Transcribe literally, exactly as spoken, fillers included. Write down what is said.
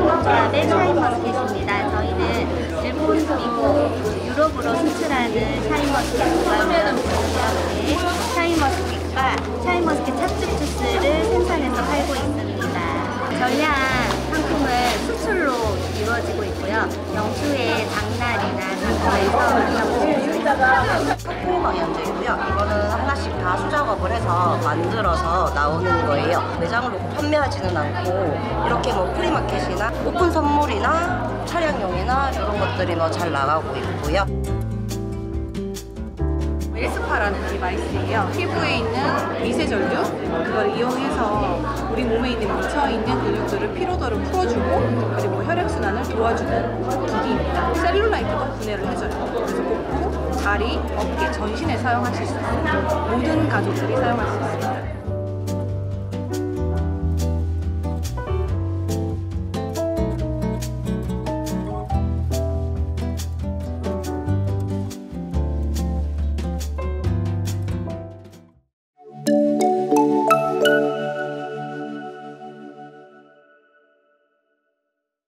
한국조합의 샤인머스켓입니다. 저희는 일본, 미국, 유럽으로 수출하는 샤인머스켓 조합이렇게 샤인머스켓과 샤인머스켓 찻즙 주스를 생산해서 팔고 있습니다. 전량 상품은 수출로 이루어지고 있고요. 영주의 장날이나 장터에서 만나보실 수 있습니다. 코코 방향제이고요. 이거는 하나씩 다 수작업을 해서 만들어서 나오는 거예요. 매장으로 판매하지는 않고 이렇게 뭐 프리마켓이나 오픈 선물이나 차량용이나 이런 것들이 뭐 잘 나가고 있고요. 엘스파라는 디바이스예요. 피부에 있는 미세전류 그걸 이용해서 우리 몸에 있는 뭉쳐있는 근육들을 피로도를 풀어주고 그리고 혈액순환을 도와주는 기기입니다. 셀룰라이트도 분해를 해줘요. 그래서 복부, 다리, 어깨, 전신에 사용하실 수 있어요. 모든 가족들이 사용할 수 있어요.